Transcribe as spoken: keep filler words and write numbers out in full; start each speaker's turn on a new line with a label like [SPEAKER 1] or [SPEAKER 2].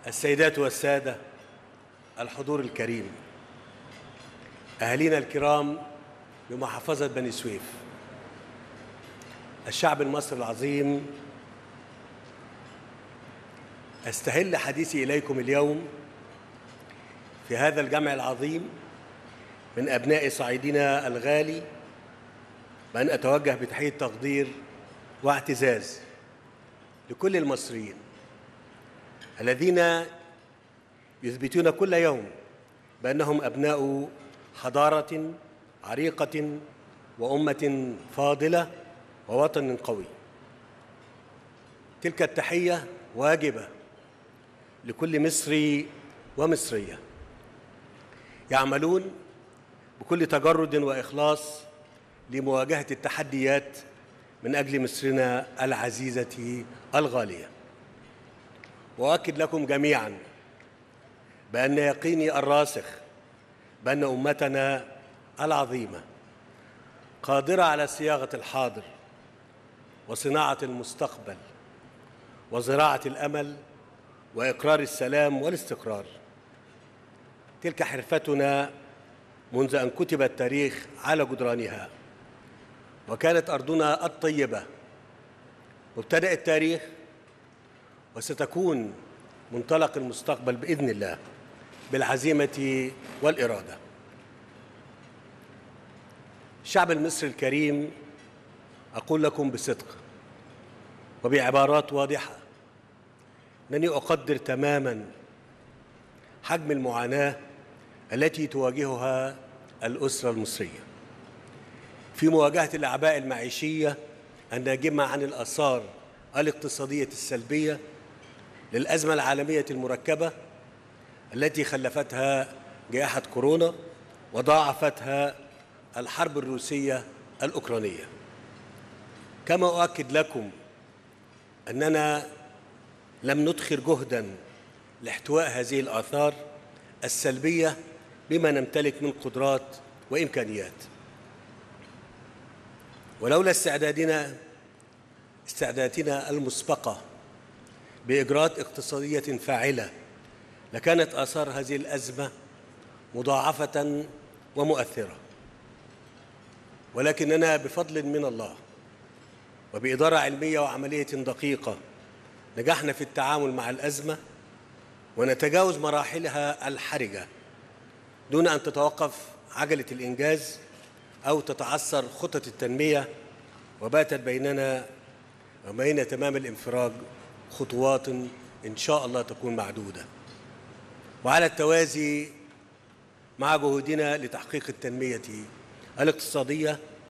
[SPEAKER 1] السيدات والسادة، الحضور الكريم، أهالينا الكرام بمحافظة بني سويف، الشعب المصري العظيم، أستهل حديثي إليكم اليوم في هذا الجمع العظيم من أبناء صعيدنا الغالي بأن أتوجه بتحية تقدير واعتزاز لكل المصريين الذين يثبتون كل يوم بأنهم أبناء حضارة عريقة وأمة فاضلة ووطن قوي. تلك التحية واجبة لكل مصري ومصرية يعملون بكل تجرد وإخلاص لمواجهة التحديات من أجل مصرنا العزيزة الغالية. وأؤكد لكم جميعاً بأن يقيني الراسخ بأن أمتنا العظيمة قادرة على صياغة الحاضر وصناعة المستقبل وزراعة الأمل وإقرار السلام والاستقرار. تلك حرفتنا منذ أن كتب التاريخ على جدرانها، وكانت أرضنا الطيبة مبتدأ التاريخ وستكون منطلق المستقبل بإذن الله بالعزيمة والإرادة. الشعب المصري الكريم، أقول لكم بصدق وبعبارات واضحة أنني أقدر تماماً حجم المعاناة التي تواجهها الأسرة المصرية في مواجهة الأعباء المعيشية الناجمة عن الآثار الاقتصادية السلبية للأزمة العالمية المركبة التي خلفتها جائحة كورونا وضاعفتها الحرب الروسية الأوكرانية. كما أؤكد لكم أننا لم ندخر جهداً لاحتواء هذه الآثار السلبية بما نمتلك من قدرات وإمكانيات. ولولا استعدادنا استعداداتنا المسبقة بإجراءات اقتصادية فاعلة لكانت آثار هذه الأزمة مضاعفة ومؤثرة. ولكننا بفضل من الله وبإدارة علمية وعملية دقيقة نجحنا في التعامل مع الأزمة ونتجاوز مراحلها الحرجة دون أن تتوقف عجلة الإنجاز أو تتعثر خطط التنمية، وباتت بيننا وبين تمام الانفراج خطوات إن شاء الله تكون معدودة. وعلى التوازي مع جهودنا لتحقيق التنمية الاقتصادية